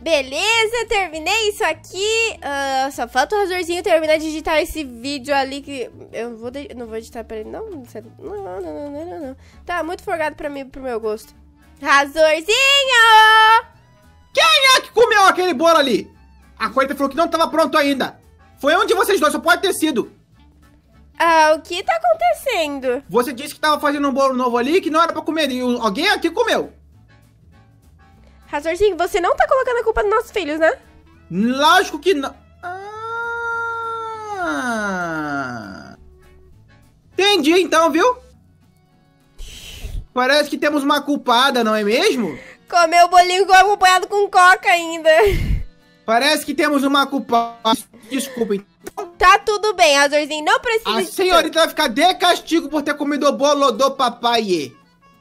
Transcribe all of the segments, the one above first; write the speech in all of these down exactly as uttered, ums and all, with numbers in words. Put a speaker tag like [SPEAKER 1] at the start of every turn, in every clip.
[SPEAKER 1] Beleza, terminei isso aqui. Uh, só falta o Razorzinho terminar de digitar esse vídeo ali que... Eu vou de... não vou editar pra ele, não? Não, não, não, não, não, não. Tá muito forgado pra mim, pro meu gosto. Razorzinho!
[SPEAKER 2] Quem é que comeu aquele bolo ali? A Coelha falou que não tava pronto ainda. Foi um de vocês dois, só pode ter sido.
[SPEAKER 1] Ah, o que tá acontecendo?
[SPEAKER 2] Você disse que tava fazendo um bolo novo ali que não era pra comer. E alguém aqui comeu.
[SPEAKER 1] Razorzinho, você não tá colocando a culpa nos nossos filhos, né?
[SPEAKER 2] Lógico que não. Ah... Entendi então, viu? Parece que temos uma culpada, não é mesmo?
[SPEAKER 1] Comeu o bolinho acompanhado com coca ainda.
[SPEAKER 2] Parece que temos uma culpada. Desculpa, então.
[SPEAKER 1] Tá tudo bem, Razorzinho, não precisa...
[SPEAKER 2] A senhorita vai ficar de castigo por ter comido o bolo do papai.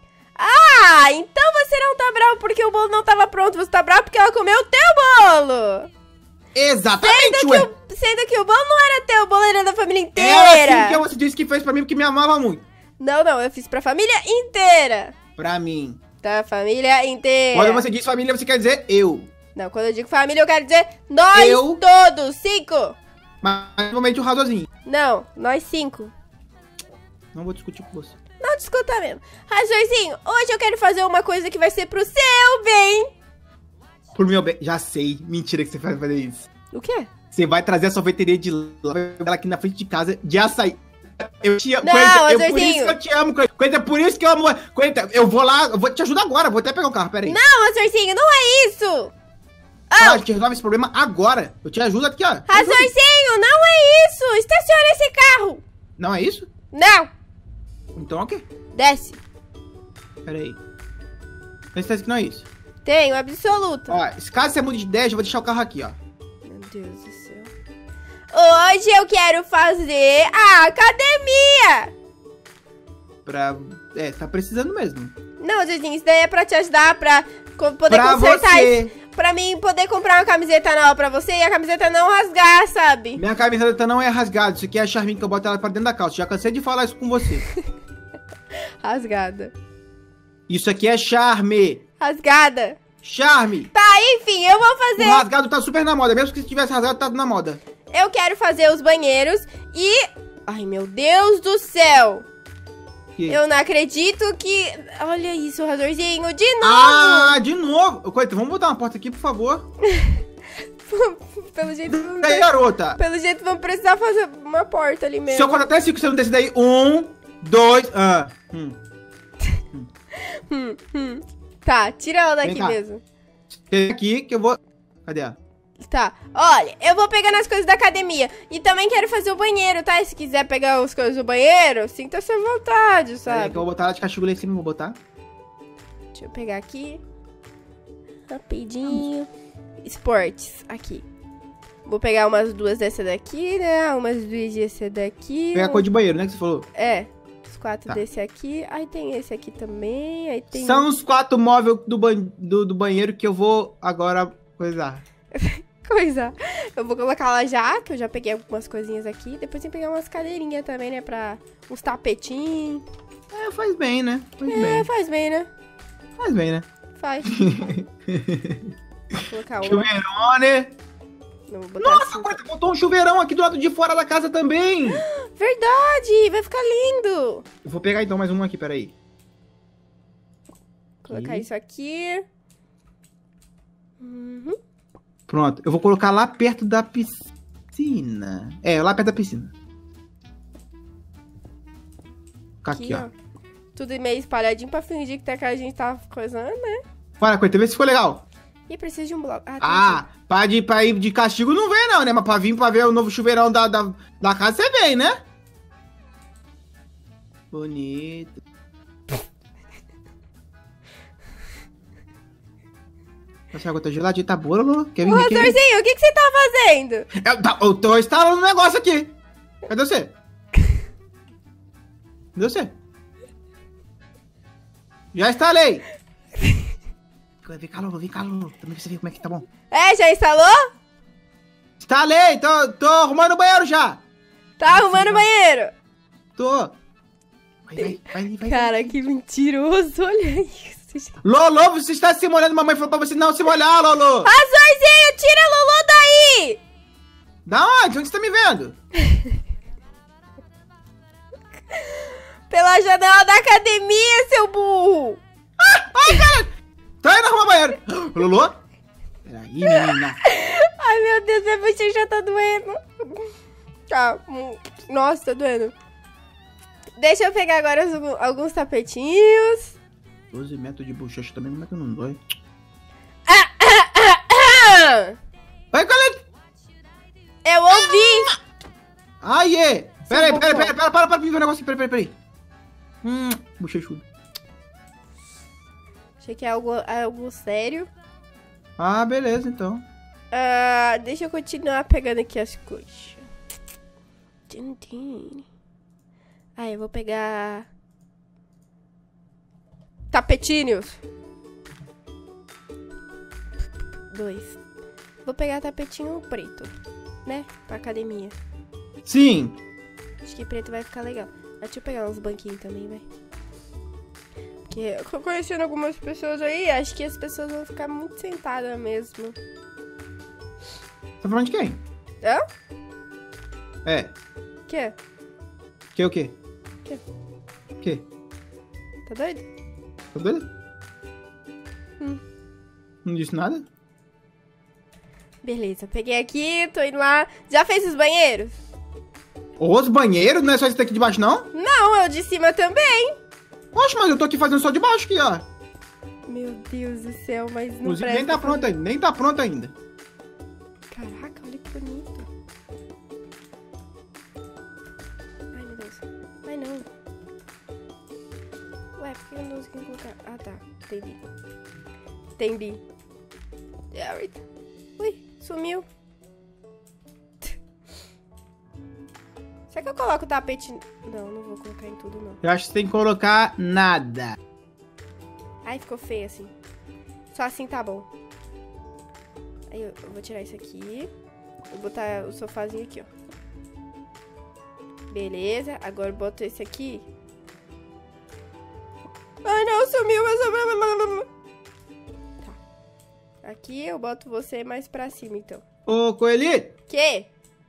[SPEAKER 1] Ah, então você não tá bravo porque o bolo não tava pronto. Você tá bravo porque ela comeu o teu bolo.
[SPEAKER 2] Exatamente,
[SPEAKER 1] sendo
[SPEAKER 2] ué.
[SPEAKER 1] que, o, sendo que o bolo não era teu, o bolo era da família inteira.
[SPEAKER 2] Era assim que você disse que fez pra mim porque me amava muito.
[SPEAKER 1] Não, não, eu fiz pra família inteira.
[SPEAKER 2] Pra mim.
[SPEAKER 1] Da família inteira.
[SPEAKER 2] Quando você diz família, você quer dizer eu.
[SPEAKER 1] Não, quando eu digo família, eu quero dizer nós
[SPEAKER 2] eu,
[SPEAKER 1] todos, cinco.
[SPEAKER 2] Mas, normalmente, o Razorzinho.
[SPEAKER 1] Não, nós cinco.
[SPEAKER 2] Não vou discutir com você.
[SPEAKER 1] Não discuta mesmo. Razorzinho, hoje eu quero fazer uma coisa que vai ser pro seu bem.
[SPEAKER 2] Por meu bem. Já sei. Mentira que você vai fazer isso.
[SPEAKER 1] O quê?
[SPEAKER 2] Você vai trazer a sorveteria de lá, ela aqui na frente de casa, de açaí. Eu te amo,
[SPEAKER 1] Não,
[SPEAKER 2] Coelha, eu, por
[SPEAKER 1] Razorzinho.
[SPEAKER 2] isso que eu te amo, Coelha. Coelha, por isso que eu amo. Coelha, eu vou lá, eu vou te ajudar agora, vou até pegar o carro, peraí.
[SPEAKER 1] Não, Razorzinho, não é isso.
[SPEAKER 2] Ah, a gente resolve esse problema agora. Eu te ajudo aqui, ó.
[SPEAKER 1] Razorzinho, não é isso. Estaciona esse carro.
[SPEAKER 2] Não é isso?
[SPEAKER 1] Não.
[SPEAKER 2] Então é o quê?
[SPEAKER 1] Desce.
[SPEAKER 2] Peraí. Certeza que não é isso.
[SPEAKER 1] Tenho, absoluta.
[SPEAKER 2] Ó, se caso você mude de ideia, eu vou deixar o carro aqui, ó.
[SPEAKER 1] Meu Deus do céu. Hoje eu quero fazer a academia.
[SPEAKER 2] Pra... É, tá precisando mesmo.
[SPEAKER 1] Não, Razorzinho, isso daí é pra te ajudar, pra co- poder
[SPEAKER 2] Pra
[SPEAKER 1] consertar
[SPEAKER 2] você.
[SPEAKER 1] isso. Pra mim poder comprar uma camiseta nova pra você e a camiseta não rasgar, sabe?
[SPEAKER 2] Minha camiseta não é rasgada. Isso aqui é a charminha que eu boto ela pra dentro da calça. Já cansei de falar isso com você.
[SPEAKER 1] Rasgada.
[SPEAKER 2] Isso aqui é charme.
[SPEAKER 1] Rasgada.
[SPEAKER 2] Charme.
[SPEAKER 1] Tá, enfim, eu vou
[SPEAKER 2] O
[SPEAKER 1] fazer...
[SPEAKER 2] rasgado tá super na moda. Mesmo que se tivesse rasgado, tá na moda.
[SPEAKER 1] Eu quero fazer os banheiros e... Ai, meu Deus do céu.
[SPEAKER 2] Que?
[SPEAKER 1] Eu não acredito que... Olha isso, Razorzinho, de novo.
[SPEAKER 2] Ah, de novo. Coita, vamos botar uma porta aqui, por favor.
[SPEAKER 1] Pelo jeito, vamos...
[SPEAKER 2] E aí, garota?
[SPEAKER 1] Pelo jeito, vamos precisar fazer uma porta ali mesmo.
[SPEAKER 2] Se eu contar até cinco, você não desce daí. Um, dois... Ah. Hum.
[SPEAKER 1] Hum, hum. Tá, tira ela daqui
[SPEAKER 2] Vem cá.
[SPEAKER 1] mesmo.
[SPEAKER 2] Tem aqui que eu vou... Cadê ela?
[SPEAKER 1] Tá, olha, eu vou pegar as coisas da academia. E também quero fazer o banheiro, tá? E se quiser pegar as coisas do banheiro, sinta-se à vontade,
[SPEAKER 2] Peraí,
[SPEAKER 1] sabe?
[SPEAKER 2] que eu vou botar ela de castigo lá em cima, vou botar.
[SPEAKER 1] Deixa eu pegar aqui. Rapidinho. Esportes, aqui. Vou pegar umas duas dessa daqui, né? Umas duas dessa daqui.
[SPEAKER 2] Pegar a cor de banheiro, né, que você falou?
[SPEAKER 1] É, os quatro
[SPEAKER 2] Tá.
[SPEAKER 1] desse aqui. Aí tem esse aqui também. Aí tem...
[SPEAKER 2] São os quatro móveis do, ban... do, do banheiro que eu vou agora coisar.
[SPEAKER 1] Coisa. Eu vou colocar lá já, que eu já peguei algumas coisinhas aqui. Depois tem que pegar umas cadeirinhas também, né? Pra uns tapetinhos.
[SPEAKER 2] É, faz bem, né? Faz
[SPEAKER 1] É,
[SPEAKER 2] bem.
[SPEAKER 1] faz bem, né?
[SPEAKER 2] Faz bem, né?
[SPEAKER 1] Faz. Vou colocar uma.
[SPEAKER 2] Chuveirão, né?
[SPEAKER 1] Não, vou botar
[SPEAKER 2] Nossa,
[SPEAKER 1] assim.
[SPEAKER 2] agora botou um chuveirão aqui do lado de fora da casa também.
[SPEAKER 1] Verdade! Vai ficar lindo!
[SPEAKER 2] Eu vou pegar então mais um aqui, peraí.
[SPEAKER 1] Colocar
[SPEAKER 2] Aqui.
[SPEAKER 1] isso aqui. Uhum.
[SPEAKER 2] Pronto, eu vou colocar lá perto da piscina. É, lá perto da piscina. Ficar aqui,
[SPEAKER 1] Aqui,
[SPEAKER 2] ó.
[SPEAKER 1] ó. Tudo meio espalhadinho pra fingir que, tá, que a gente tá coisando, né?
[SPEAKER 2] Bora, Coita, vê se ficou legal.
[SPEAKER 1] E precisa de um bloco. Ah,
[SPEAKER 2] Ah, pra, de, pra ir de castigo não vem não, né? Mas pra vir pra ver o novo chuveirão da, da, da casa, você vem, né? Bonito. Nossa, água tá geladinha, tá boa, Lulu? Quer vir
[SPEAKER 1] Ô,
[SPEAKER 2] aqui?
[SPEAKER 1] Razorzinho, o que, que você tá fazendo?
[SPEAKER 2] Eu, tá, eu tô instalando um negócio aqui. Cadê você? Cadê você? Já instalei. Vem cá, Lulu, vem cá, Lulu. Também pra você ver como é que tá bom.
[SPEAKER 1] É, já instalou?
[SPEAKER 2] Instalei, tô, tô arrumando o banheiro já.
[SPEAKER 1] Tá arrumando o banheiro.
[SPEAKER 2] Tô. Vai, vai, vai, vai.
[SPEAKER 1] Cara, que mentiroso. Olha isso.
[SPEAKER 2] Lolo, você está se molhando. Mamãe falou pra você não se molhar, Lolo.
[SPEAKER 1] Razorzinho!
[SPEAKER 2] Da onde? Onde você tá me vendo?
[SPEAKER 1] Pela janela da academia, seu burro!
[SPEAKER 2] Ah, ai, cara! Tá indo arrumar banheiro. Lulu? Peraí, menina.
[SPEAKER 1] Ai, meu Deus, minha bochecha já tá doendo. Tá. Nossa, tá doendo. Deixa eu pegar agora os- alguns tapetinhos.
[SPEAKER 2] doze metros de bochecha também, como é que não dói? Vai, Colete!
[SPEAKER 1] Eu ouvi!
[SPEAKER 2] Ai, é! Pera aí,
[SPEAKER 1] Seu
[SPEAKER 2] pera aí,
[SPEAKER 1] bocó.
[SPEAKER 2] pera, para, para, para, para, um negócio, pera, pera, pera aí. Hum, bochechudo.
[SPEAKER 1] Achei que é algo, algo sério.
[SPEAKER 2] Ah, beleza, então.
[SPEAKER 1] Ah, deixa eu continuar pegando aqui as coisas. Tin, tin. Ah, eu vou pegar... tapetinhos. Dois. Vou pegar tapetinho preto, né? Pra academia.
[SPEAKER 2] Sim.
[SPEAKER 1] Acho que preto vai ficar legal. Ah, deixa eu pegar uns banquinhos também, vai. Porque eu conhecendo algumas pessoas aí, acho que as pessoas vão ficar muito sentadas mesmo.
[SPEAKER 2] Tá falando de quem?
[SPEAKER 1] Hã?
[SPEAKER 2] É.
[SPEAKER 1] Quê?
[SPEAKER 2] Que o quê?
[SPEAKER 1] Quê?
[SPEAKER 2] Que?
[SPEAKER 1] Tá doido?
[SPEAKER 2] Tá doido?
[SPEAKER 1] Hum.
[SPEAKER 2] Não disse nada?
[SPEAKER 1] Beleza, peguei aqui, tô indo lá. Já fez os banheiros?
[SPEAKER 2] Os banheiros? Não é só esse daqui de baixo, não?
[SPEAKER 1] Não, é o de cima também.
[SPEAKER 2] Poxa, mas eu tô aqui fazendo só de baixo aqui, ó.
[SPEAKER 1] Meu Deus do céu, mas não
[SPEAKER 2] Inclusive,
[SPEAKER 1] presta.
[SPEAKER 2] nem tá pronto ainda, nem tá pronto ainda.
[SPEAKER 1] Caraca, olha que bonito. Ai, meu Deus. Ai, não. Ué, por que eu não consegui colocar? Ah, tá. Entendi. Entendi. Jared. Ui, sumiu. Será que eu coloco o tapete... Não, não vou colocar em tudo, não.
[SPEAKER 2] Eu acho que você tem que colocar nada.
[SPEAKER 1] Ai, ficou feio assim. Só assim tá bom. Aí eu, eu vou tirar isso aqui. Vou botar o sofazinho aqui, ó. Beleza. Agora eu boto esse aqui. Ai, não, sumiu. Mas... Tá. Aqui eu boto você mais pra cima, então.
[SPEAKER 2] Ô, Coelho,
[SPEAKER 1] Que?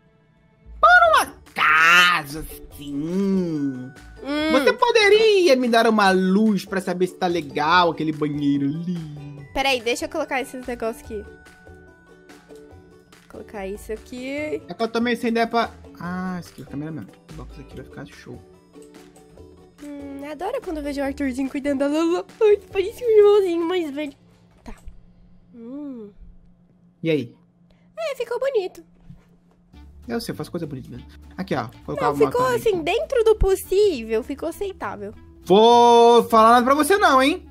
[SPEAKER 2] casa, sim.
[SPEAKER 1] Hum.
[SPEAKER 2] Você poderia me dar uma luz pra saber se tá legal aquele banheiro ali?
[SPEAKER 1] Peraí, deixa eu colocar esses negócios aqui. Colocar isso aqui.
[SPEAKER 2] É que eu também sem ideia pra... Ah, esse aqui é o cameraman. O box aqui vai ficar show.
[SPEAKER 1] Hum, adoro quando eu vejo o Arthurzinho cuidando da Lulu. Ai, parece um irmãozinho mais velho. Tá. Hum.
[SPEAKER 2] E aí?
[SPEAKER 1] É, ficou bonito.
[SPEAKER 2] Eu sei, eu faço coisa bonita mesmo. Aqui, ó. Colocar
[SPEAKER 1] Não,
[SPEAKER 2] uma
[SPEAKER 1] ficou
[SPEAKER 2] coisa
[SPEAKER 1] assim,
[SPEAKER 2] aqui.
[SPEAKER 1] dentro do possível, ficou aceitável.
[SPEAKER 2] Vou falar nada pra você não, hein?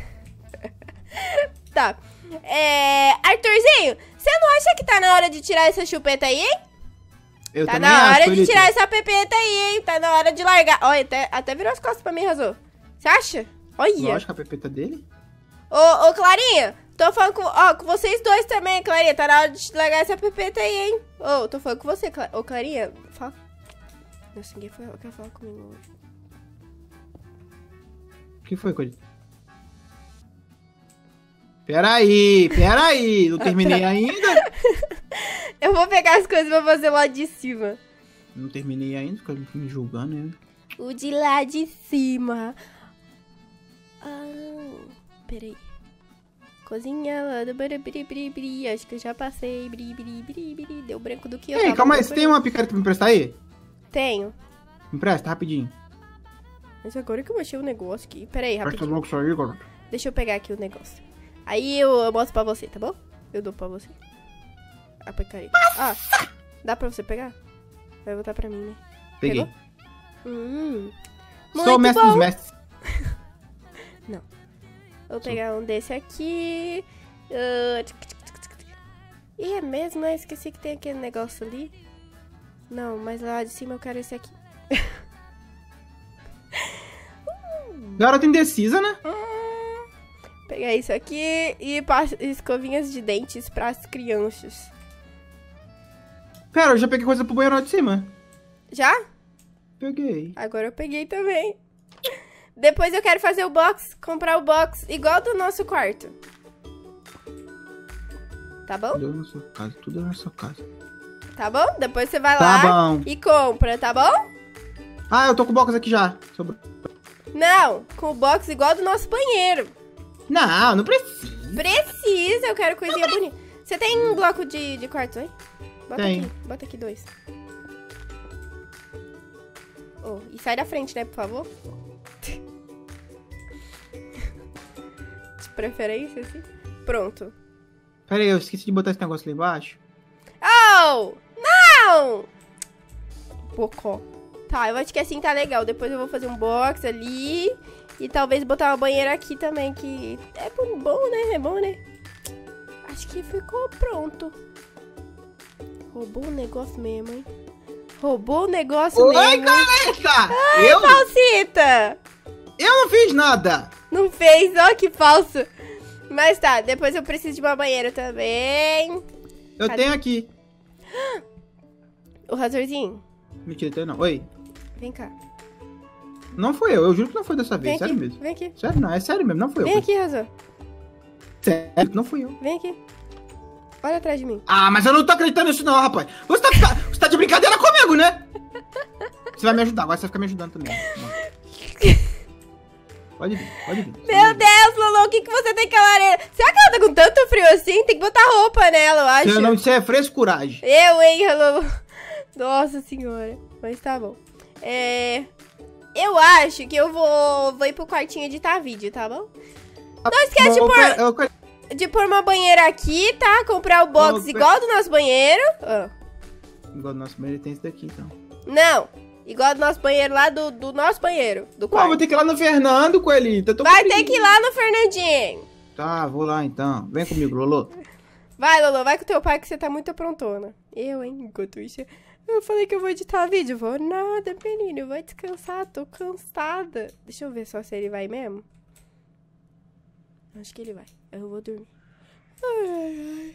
[SPEAKER 1] Tá. É... Arthurzinho, você não acha que tá na hora de tirar essa chupeta aí, hein?
[SPEAKER 2] Eu
[SPEAKER 1] Tá
[SPEAKER 2] também
[SPEAKER 1] na
[SPEAKER 2] acho,
[SPEAKER 1] hora de
[SPEAKER 2] Coelhito.
[SPEAKER 1] tirar essa pepeta aí, hein? Tá na hora de largar. Olha, até, até virou as costas pra mim, Razô. Você acha? Olha.
[SPEAKER 2] Lógico, a pepeta dele.
[SPEAKER 1] Ô, ô, Clarinha, tô falando com, ó, com vocês dois também, Clarinha. Tá na hora de largar essa pepeta aí, hein? Ô, tô falando com você, Cla... Ô, Clarinha, fala. Nossa, ninguém foi, quer falar comigo hoje.
[SPEAKER 2] O que foi, Coelho? Peraí, peraí. Não terminei ainda.
[SPEAKER 1] Eu vou pegar as coisas pra fazer lá de cima.
[SPEAKER 2] Não terminei ainda, fica me julgando, né?
[SPEAKER 1] O de lá de cima. Ah, peraí. Cozinha lá do bri, bri, bri, bri. Acho que eu já passei. Bri, bri, bri, bri. Deu branco do que eu
[SPEAKER 2] Ei,
[SPEAKER 1] tava
[SPEAKER 2] calma aí, você tem
[SPEAKER 1] procurando.
[SPEAKER 2] uma picareta pra me emprestar aí?
[SPEAKER 1] Tenho.
[SPEAKER 2] Me empresta, rapidinho.
[SPEAKER 1] Mas agora que eu achei o negócio aqui. Peraí,
[SPEAKER 2] Presta
[SPEAKER 1] rapidinho.
[SPEAKER 2] logo isso aí, garoto.
[SPEAKER 1] Deixa eu pegar aqui o negócio. Aí eu, eu mostro pra você, tá bom? Eu dou pra você. A picareta. Ah, dá pra você pegar? Vai voltar pra mim, né?
[SPEAKER 2] Peguei.
[SPEAKER 1] Pegou? Hum.
[SPEAKER 2] Sou o
[SPEAKER 1] Muito
[SPEAKER 2] mestre
[SPEAKER 1] bom.
[SPEAKER 2] dos mestres.
[SPEAKER 1] Vou pegar um desse aqui. Uh, tsk, tsk, tsk, tsk. Ih, é mesmo, né? Esqueci que tem aquele negócio ali. Não, mas lá de cima eu quero esse aqui.
[SPEAKER 2] Garota indecisa, né?
[SPEAKER 1] Hum, pegar isso aqui e pas- escovinhas de dentes pras crianças.
[SPEAKER 2] Pera, eu já peguei coisa pro banheiro lá de cima.
[SPEAKER 1] Já?
[SPEAKER 2] Peguei.
[SPEAKER 1] Agora eu peguei também. Depois eu quero fazer o box, comprar o box igual do nosso quarto. Tá bom?
[SPEAKER 2] Tudo é na sua casa, tudo é na sua casa.
[SPEAKER 1] tá bom? Depois você vai
[SPEAKER 2] Tá
[SPEAKER 1] lá
[SPEAKER 2] bom.
[SPEAKER 1] e compra, tá bom?
[SPEAKER 2] Ah, eu tô com o box aqui já. Sobrou.
[SPEAKER 1] Não, com o box igual do nosso banheiro.
[SPEAKER 2] Não, não precisa.
[SPEAKER 1] Precisa, eu quero coisinha bonita. Você tem um bloco de, de quartzo aí? Bota
[SPEAKER 2] Tem.
[SPEAKER 1] aqui, bota aqui dois. Oh, e sai da frente, né, por favor? De preferência, assim. Pronto.
[SPEAKER 2] Pera aí, eu esqueci de botar esse negócio ali embaixo.
[SPEAKER 1] Oh! Não! Bocó. Tá, eu acho que assim tá legal. Depois eu vou fazer um box ali. E talvez botar uma banheira aqui também, que é bom, né? É bom, né? Acho que ficou pronto. Roubou o negócio mesmo, hein? Roubou o negócio
[SPEAKER 2] Oi,
[SPEAKER 1] mesmo.
[SPEAKER 2] galera!
[SPEAKER 1] Ai,
[SPEAKER 2] Eu,
[SPEAKER 1] falsita!
[SPEAKER 2] eu não fiz nada.
[SPEAKER 1] Não fez, ó, que falso. Mas tá, depois eu preciso de uma banheira também.
[SPEAKER 2] Eu
[SPEAKER 1] Cadê?
[SPEAKER 2] tenho aqui.
[SPEAKER 1] O Razorzinho,
[SPEAKER 2] Mentira, tenho não. Oi.
[SPEAKER 1] vem cá.
[SPEAKER 2] Não foi eu, eu juro que não foi dessa
[SPEAKER 1] Vem
[SPEAKER 2] vez.
[SPEAKER 1] aqui,
[SPEAKER 2] Sério mesmo.
[SPEAKER 1] vem aqui.
[SPEAKER 2] Sério, não, é sério mesmo, não foi
[SPEAKER 1] Vem
[SPEAKER 2] eu.
[SPEAKER 1] aqui, Razor.
[SPEAKER 2] Sério, que não fui eu.
[SPEAKER 1] Vem aqui. Olha atrás de mim.
[SPEAKER 2] Ah, mas eu não tô acreditando nisso não, rapaz. Você tá, fica- você tá de brincadeira comigo, né? Você vai me ajudar, agora você vai ficar me ajudando também. Não. Pode vir, pode vir.
[SPEAKER 1] Meu Deus, Lolo, o que, que você tem aquela areia? Será que ela tá com tanto frio assim? Tem que botar roupa nela, eu acho.
[SPEAKER 2] Seu nome disso é frescuragem.
[SPEAKER 1] Eu, hein, Lolo. Nossa senhora. Mas tá bom. É... Eu acho que eu vou, vou ir pro quartinho editar vídeo, tá bom? Não esquece de
[SPEAKER 2] Bom,
[SPEAKER 1] pôr,
[SPEAKER 2] eu quero-
[SPEAKER 1] de pôr uma banheira aqui, tá? Comprar o box
[SPEAKER 2] Bom,
[SPEAKER 1] igual do nosso banheiro. Ah.
[SPEAKER 2] Igual do nosso banheiro tem esse daqui, então.
[SPEAKER 1] Não, igual do nosso banheiro lá, do, do nosso banheiro, do
[SPEAKER 2] Pô, vou
[SPEAKER 1] quarto.
[SPEAKER 2] ter que ir lá no Fernando, Coelhito. eu tô com
[SPEAKER 1] Vai ter
[SPEAKER 2] preguiça.
[SPEAKER 1] que ir lá no Fernandinho.
[SPEAKER 2] Tá, vou lá então. Vem comigo, Lolo.
[SPEAKER 1] Vai, Lolo, vai com teu pai que você tá muito aprontona. Eu, hein, enquanto isso... Eu falei que eu vou editar vídeo. Vou nada, menino. Eu vou descansar. Tô cansada. Deixa eu ver só se ele vai mesmo. Acho que ele vai. Eu vou dormir. Ai, ai.